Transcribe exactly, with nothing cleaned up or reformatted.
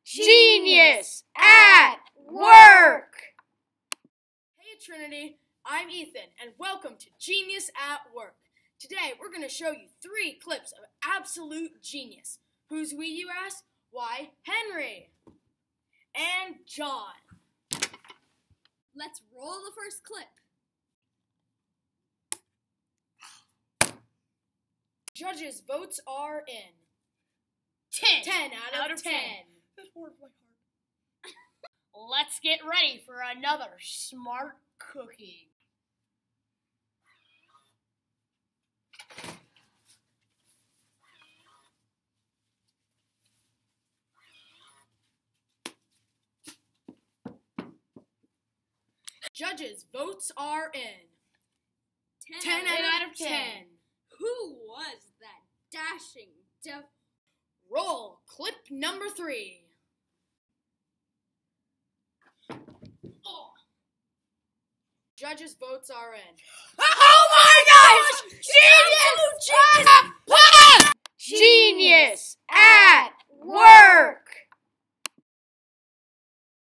Genius at Work! Hey Trinity, I'm Ethan, and welcome to Genius at Work. Today we're going to show you three clips of absolute genius. Who's we, you ask? Why, Henry and John. Let's roll the first clip. Judges' votes are in. Ten. Ten out of, out of ten. ten. That warmed my heart. Let's get ready for another smart cookie. Judges' votes are in. Ten, Ten out of ten. Who was that dashing dev? Roll clip number three. Oh. Judges' votes are in. Oh my